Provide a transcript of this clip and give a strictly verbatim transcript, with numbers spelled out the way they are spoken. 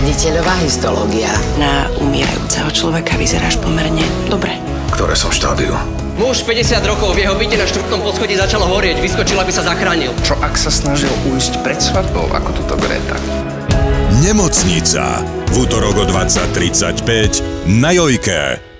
riaditeľová histológia. Na umierajúceho človeka vyzeráš pomerne dobre. Ktoré som štádiu? Muž päťdesiat rokov v jeho byte na štvrtom poschodí začalo horieť. Vyskočil, aby sa zachránil. Čo ak sa snažil ujsť pred svadbou, ako tuto Greta? Nemocnica. V útorok o dvadsať tridsaťpäť na Jojke.